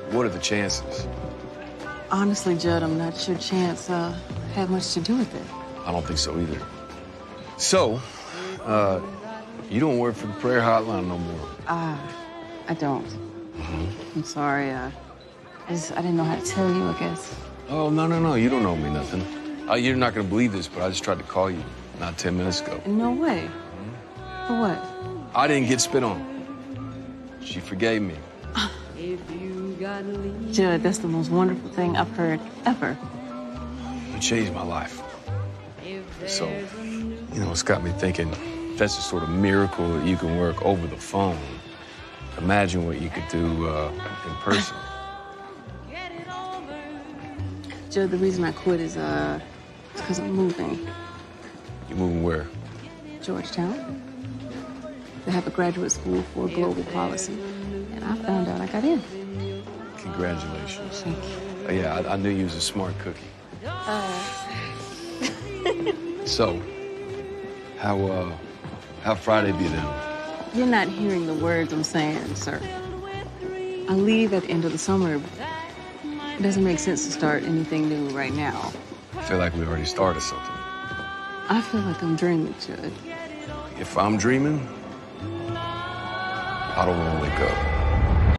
what are the chances? Honestly, Judd, I'm not sure Chance had much to do with it. I don't think so either. So, you don't work for the prayer hotline no more? I don't. I'm sorry. I didn't know how to tell you, I guess. Oh, no. You don't owe me nothing. You're not going to believe this, but I just tried to call you not 10 minutes ago. No way. For what? I didn't get spit on. She forgave me. Judd, that's the most wonderful thing I've heard ever. You changed my life. So, it's got me thinking, that's the sort of miracle that you can work over the phone. Imagine what you could do in person. Judd, the reason I quit is because I'm moving. You moving where? Georgetown. They have a graduate school for global policy. And I found out I got in. Congratulations. Thank you. Yeah, I knew you was a smart cookie. So, how Friday be then? You're not hearing the words I'm saying, sir. I leave at the end of the summer. It doesn't make sense to start anything new right now. I feel like we already started something. I feel like I'm dreaming, Judd. If I'm dreaming, I don't want to wake up.